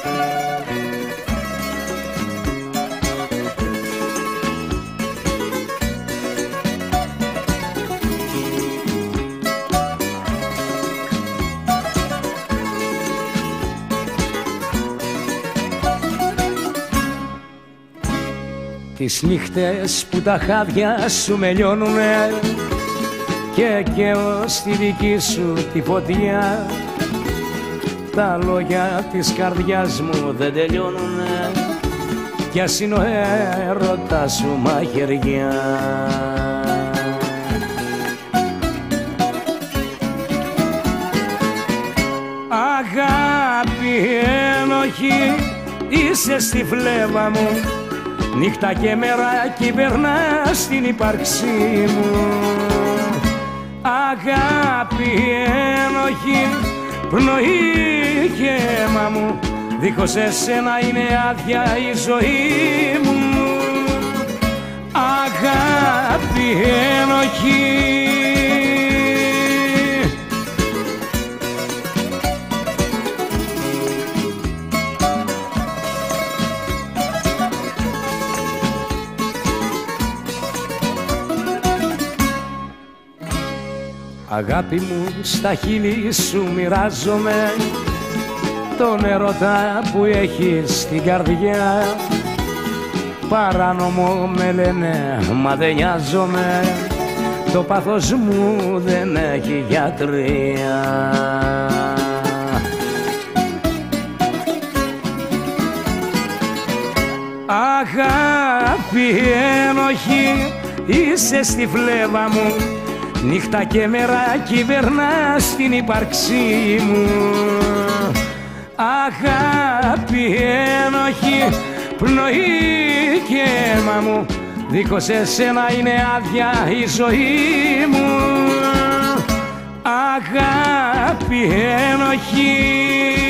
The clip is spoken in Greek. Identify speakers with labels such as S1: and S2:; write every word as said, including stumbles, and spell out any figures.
S1: Τις νύχτες που τα χάδια σου με λιώνουνε και καίω στη δική σου τη φωτιά, τα λόγια της καρδιάς μου δεν τελειώνουνε κι ας είναι ο έρωτας σου μαχαιριά. Αγάπη ένοχη είσαι στη φλέβα μου, νύχτα και μέρα κυβερνάς την ύπαρξή μου. Αγάπη ένοχη, πνοή και αίμα μου, δίχως εσένα είναι άδεια η ζωή μου. Αγάπη ένοχη. Αγάπη μου, στα χείλη σου μοιράζομαι τον έρωτα που έχεις στην καρδιά. Παράνομο με λένε, μα δεν νοιάζομαι, το πάθος μου δεν έχει γιατρία. Αγάπη ένοχη είσαι στη φλέβα μου, νύχτα και μέρα κυβερνάς την ύπαρξή μου. Αγάπη ένοχη, πνοή και αίμα μου, δίχως εσένα είναι άδεια η ζωή μου. Αγάπη ένοχη.